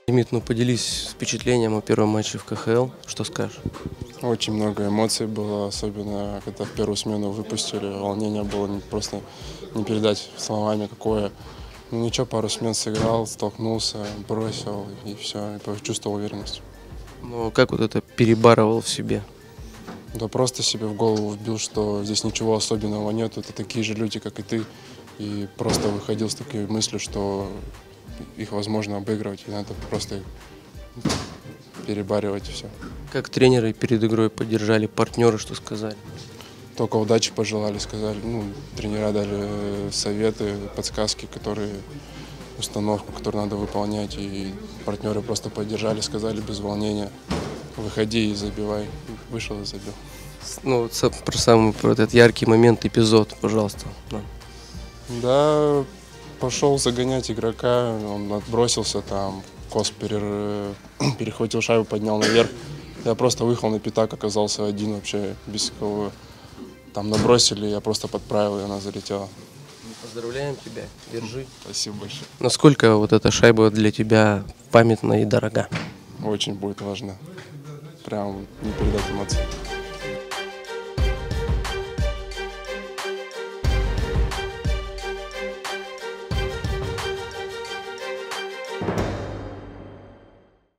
Демид, ну поделись впечатлением о первом матче в КХЛ. Что скажешь? Очень много эмоций было, особенно когда в первую смену выпустили. Волнение было просто не передать словами какое. Ну ничего, пару смен сыграл, столкнулся, бросил и все, и почувствовал уверенность. Ну как вот это перебарывал в себе? Да просто себе в голову вбил, что здесь ничего особенного нет, это такие же люди, как и ты. И просто выходил с такой мыслью, что их возможно обыгрывать, и надо просто их перебаривать и все. Как тренеры перед игрой поддержали, партнеры что сказали? Только удачи пожелали, сказали, тренера дали советы, подсказки, установку, которую надо выполнять, и партнеры просто поддержали, сказали без волнения, выходи и забивай. Вышел и забил. Ну вот про этот яркий момент, эпизод, пожалуйста. Да. Да, пошел загонять игрока, он отбросился там, перехватил шайбу, поднял наверх. Я просто выехал на пятак, оказался один вообще, без кого. Там набросили, я просто подправил, и она залетела. Поздравляем тебя, держи. Спасибо большое. Насколько вот эта шайба для тебя памятна и дорога? Очень будет важно. Прям не передать эмоции.